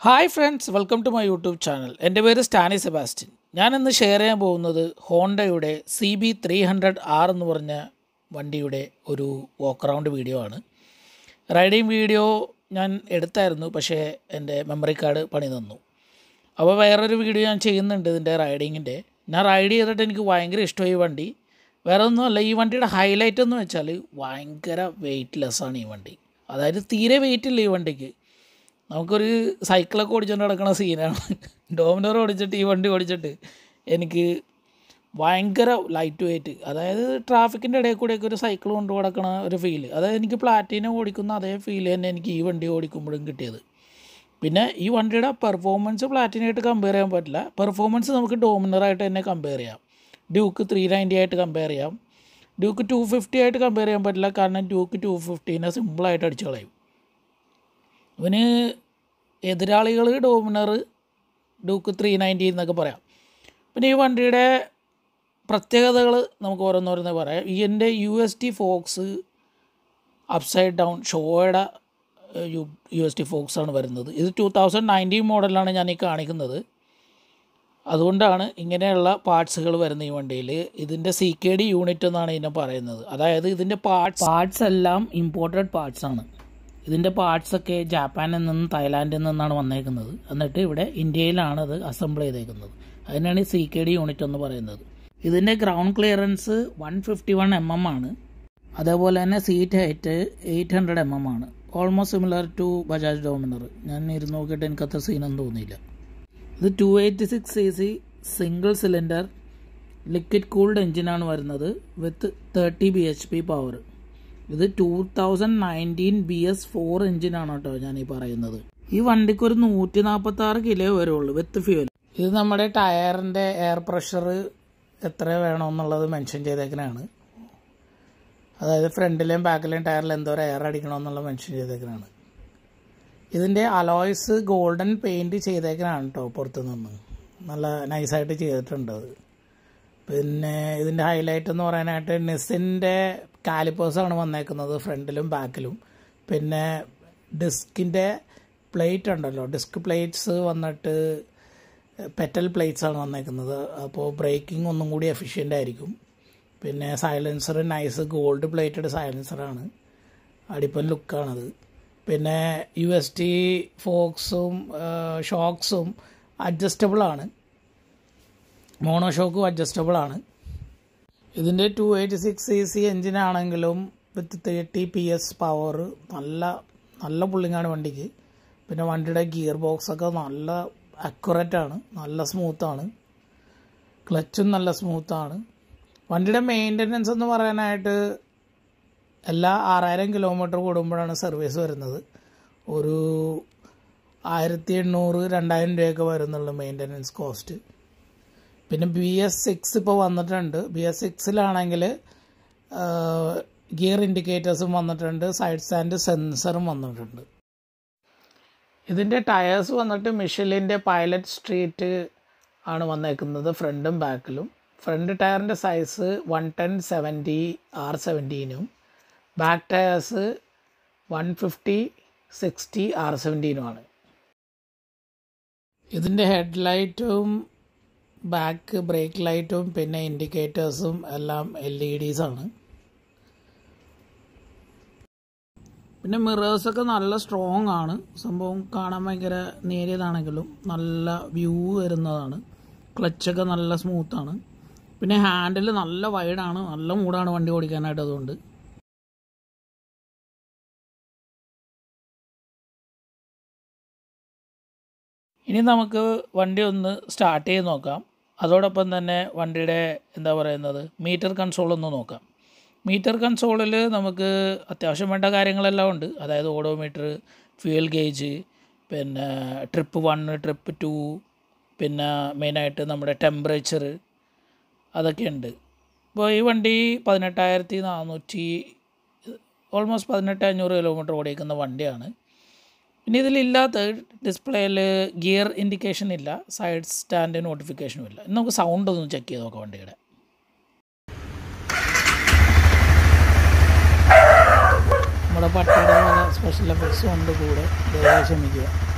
Hi friends, welcome to my YouTube channel. എൻ്റെ പേര് Stany Sebastian. ഞാൻ ഇന്ന് ഷെയർ ചെയ്യാൻ പോകുന്നത് ഹോണ്ടയുടെ CB300R എന്ന് പറഞ്ഞ വണ്ടിയുടെ ഒരു വാക്ക് അറൗണ്ട് വീഡിയോ ആണ്. റൈഡിങ് വീഡിയോ ഞാൻ എടുത്തായിരുന്നു, പക്ഷേ എൻ്റെ മെമ്മറി കാർഡ് പണി തന്നു. അപ്പോൾ വേറൊരു വീഡിയോ ഞാൻ ചെയ്യുന്നുണ്ട് ഇതിൻ്റെ റൈഡിങ്ങിൻ്റെ. ഞാൻ റൈഡ് ചെയ്തിട്ട് എനിക്ക് ഭയങ്കര ഇഷ്ടമായി ഈ വണ്ടി. വേറെ ഒന്നുമല്ല, ഈ വണ്ടിയുടെ ഹൈലൈറ്റ് എന്ന് വെച്ചാൽ ഭയങ്കര വെയ്റ്റ്ലെസ്സാണ് ഈ വണ്ടി. അതായത് തീരെ വെയിറ്റ് ഇല്ല ഈ വണ്ടിക്ക്. നമുക്കൊരു സൈക്കിളൊക്കെ ഓടിച്ചുകൊണ്ട് നടക്കുന്ന സീനാണ്. ഡോമിനർ ഓടിച്ചിട്ട് ഈ വണ്ടി ഓടിച്ചിട്ട് എനിക്ക് ഭയങ്കര ലൈറ്റ് വെയിറ്റ്, അതായത് ട്രാഫിക്കിൻ്റെ ഇടയിൽ കൂടെയൊക്കെ ഒരു സൈക്കിൾ കൊണ്ട് നടക്കണ ഒരു ഫീല്, അതായത് എനിക്ക് പ്ലാറ്റിനം ഓടിക്കുന്ന അതേ ഫീൽ തന്നെ എനിക്ക് ഈ വണ്ടി ഓടിക്കുമ്പോഴും കിട്ടിയത്. പിന്നെ ഈ വണ്ടിയുടെ പെർഫോമൻസ് പ്ലാറ്റിനായിട്ട് കമ്പയർ ചെയ്യാൻ പറ്റില്ല. പെർഫോമൻസ് നമുക്ക് ഡോമിനറായിട്ട് തന്നെ കമ്പയർ ചെയ്യാം. ഡ്യൂക്ക് 390 ആയിട്ട് കമ്പയർ ചെയ്യാം. ഡ്യൂക്ക് 250 ആയിട്ട് കമ്പയർ ചെയ്യാൻ പറ്റില്ല, കാരണം ഡ്യൂക്ക് 250നെ സിമ്പിളായിട്ട് അടിച്ചു കളയും. ഇവന് എതിരാളികൾ ഡോമിനർ, ഡ്യൂക്ക് 390 എന്നൊക്കെ പറയാം. പിന്നെ ഈ വണ്ടിയുടെ പ്രത്യേകതകൾ നമുക്ക് ഓരോന്നോരോന്ന് പറയാം. ഇതിൻ്റെ UST ഫോക്സ് അപ്സൈഡ് ഡൗൺ ഷോയുടെ UST ഫോക്സാണ് വരുന്നത്. ഇത് 2019 മോഡലാണ് ഞാൻ ഈ കാണിക്കുന്നത്. അതുകൊണ്ടാണ് ഇങ്ങനെയുള്ള പാർട്സുകൾ വരുന്നത് ഈ വണ്ടിയിൽ. ഇതിൻ്റെ CKD യൂണിറ്റ് എന്നാണ് ഇതിനെ പറയുന്നത്. അതായത് ഇതിൻ്റെ പാർട്സ് എല്ലാം ഇമ്പോർട്ടഡ് പാർട്സാണ്. ഇതിൻ്റെ പാർട്സൊക്കെ ജാപ്പാനിൽ നിന്നും തായ്ലാൻഡിൽ നിന്നാണ് വന്നേക്കുന്നത്. എന്നിട്ട് ഇവിടെ ഇന്ത്യയിലാണ് അത് അസംബിൾ ചെയ്തേക്കുന്നത്. അതിനാണ് ഈ CKD യൂണിറ്റ് എന്ന് പറയുന്നത്. ഇതിൻ്റെ ഗ്രൗണ്ട് ക്ലിയറൻസ് 151 mm ആണ്. അതേപോലെ തന്നെ സീറ്റ് ഹൈറ്റ് 800 mm ആണ്. Almost similar to Bajaj Dominar. ഞാൻ ഇരുന്ന് നോക്കിയിട്ട് എനിക്കത്ര സീനൊന്നും തോന്നിയില്ല. ഇത് 286cc single cylinder liquid cooled എഞ്ചിനാണ് വരുന്നത് വിത്ത് 30 bhp പവർ. ഇത് 2019 BS4 എഞ്ചിനാണ് കേട്ടോ ഞാൻ ഈ പറയുന്നത്. ഈ വണ്ടിക്ക് ഒരു 146 കിലോ വരുള്ളൂ വിത്ത് ഫ്യൂൽ. ഇത് നമ്മുടെ ടയറിൻ്റെ എയർ പ്രഷർ എത്ര വേണമെന്നുള്ളത് മെൻഷൻ ചെയ്തേക്കണാണ്. അതായത് ഫ്രണ്ടിലെയും ബാക്കിലെയും ടയറിൽ എന്തോരം എയർ അടിക്കണമെന്നുള്ളത് മെൻഷൻ ചെയ്തേക്കണാണ്. ഇതിൻ്റെ അലോയ്സ് ഗോൾഡൻ പെയിൻറ്റ് ചെയ്തേക്കണാണ് കേട്ടോ പുറത്തു നിന്ന്. നല്ല നൈസായിട്ട് ചെയ്തിട്ടുണ്ട് അത്. പിന്നെ ഇതിൻ്റെ ഹൈലൈറ്റ് എന്ന് പറയാനായിട്ട് നിസിൻ്റെ കാലിപ്പേഴ്സാണ് വന്നേക്കുന്നത് ഫ്രണ്ടിലും ബാക്കിലും. പിന്നെ ഡിസ്കിൻ്റെ പ്ലേറ്റ് ഉണ്ടല്ലോ, ഡിസ്ക് പ്ലേറ്റ്സ് വന്നിട്ട് പെറ്റൽ പ്ലേറ്റ്സാണ് വന്നേക്കുന്നത്. അപ്പോൾ ബ്രേക്കിംഗ് ഒന്നും കൂടി എഫിഷ്യൻ്റ് ആയിരിക്കും. പിന്നെ സൈലൻസർ നൈസ് ഗോൾഡ് പ്ലേറ്റഡ് സൈലൻസറാണ്. അടിപ്പൻ ലുക്കാണത്. പിന്നെ UST ഫോക്സും ഷോക്സും അഡ്ജസ്റ്റബിളാണ്. മോണോ ഷോക്കും അഡ്ജസ്റ്റബിളാണ്. ഇതിൻ്റെ 286cc എഞ്ചിനാണെങ്കിലും വിത്ത് 30 PS പവർ നല്ല പുള്ളിങ്ങാണ് വണ്ടിക്ക്. പിന്നെ വണ്ടിയുടെ ഗിയർ ബോക്സൊക്കെ നല്ല അക്യുറേറ്റാണ്, നല്ല സ്മൂത്താണ്. ക്ലച്ചും നല്ല സ്മൂത്താണ്. വണ്ടിയുടെ മെയിൻ്റനൻസ് എന്ന് പറയാനായിട്ട് എല്ലാ 6000 കിലോമീറ്റർ കൂടുമ്പോഴാണ് സർവീസ് വരുന്നത്. ഒരു 1800-2000 രൂപയൊക്കെ വരുന്നുള്ളൂ മെയിൻ്റനൻസ് കോസ്റ്റ്. പിന്നെ BS6 ഇപ്പോൾ വന്നിട്ടുണ്ട്. BS6ലാണെങ്കിൽ ഗിയർ ഇൻഡിക്കേറ്റേഴ്സും വന്നിട്ടുണ്ട്, സൈഡ് സ്റ്റാൻഡ് സെൻസറും വന്നിട്ടുണ്ട്. ഇതിൻ്റെ ടയേഴ്സ് വന്നിട്ട് മിഷലിൻ്റെ പൈലറ്റ് സ്ട്രീറ്റ് ആണ് വന്നേക്കുന്നത് ഫ്രണ്ടും ബാക്കിലും. ഫ്രണ്ട് ടയറിൻ്റെ സൈസ് 110/70 R17-നും ബാക്ക് ടയേഴ്സ് 150/60 R17-നുമാണ്. ഇതിൻ്റെ ഹെഡ്ലൈറ്റും ബാക്ക് ബ്രേക്ക് ലൈറ്റും പിന്നെ ഇൻഡിക്കേറ്റേഴ്സും എല്ലാം LEDs ആണ്. പിന്നെ മിറേഴ്സൊക്കെ നല്ല സ്ട്രോങ് ആണ്. സംഭവം കാണാൻ ഭയങ്കര നേരിയതാണെങ്കിലും നല്ല വ്യൂ വരുന്നതാണ്. ക്ലച്ചൊക്കെ നല്ല സ്മൂത്താണ്. പിന്നെ ഹാൻഡിൽ നല്ല വൈഡാണ്, നല്ല മൂടാണ് വണ്ടി ഓടിക്കാനായിട്ട്. അതുകൊണ്ട് ഇനി നമുക്ക് വണ്ടി ഒന്ന് സ്റ്റാർട്ട് ചെയ്ത് നോക്കാം. അതോടൊപ്പം തന്നെ വണ്ടിയുടെ മീറ്റർ കൺസോൾ ഒന്ന് നോക്കാം. മീറ്റർ കൺസോളിൽ നമുക്ക് അത്യാവശ്യം വേണ്ട കാര്യങ്ങളെല്ലാം ഉണ്ട്. അതായത് ഓഡോമീറ്റർ, ഫ്യൂൽ ഗേജ്, പിന്നെ ട്രിപ്പ് 1, ട്രിപ്പ് 2, പിന്നെ മെയിനായിട്ട് നമ്മുടെ ടെമ്പറേച്ചർ അതൊക്കെ ഉണ്ട്. ഇപ്പോൾ ഈ വണ്ടി 18,400 ഓൾമോസ്റ്റ് 18,500 കിലോമീറ്റർ ഓടിക്കുന്ന വണ്ടിയാണ്. പിന്നെ ഇതിലില്ലാത്ത ഡിസ്പ്ലേയിൽ ഗിയർ ഇൻഡിക്കേഷൻ ഇല്ല, സൈഡ് സ്റ്റാൻഡ് നോട്ടിഫിക്കേഷനും ഇല്ല. നമുക്ക് സൗണ്ട് ഒന്ന് ചെക്ക് ചെയ്ത് നോക്കാം വണ്ടിയുടെ. നമ്മുടെ പട്ടിയുടെ സ്പെഷ്യൽ എഫക്ട്സും ഉണ്ട് കൂടെ, ക്ഷമിക്കുക.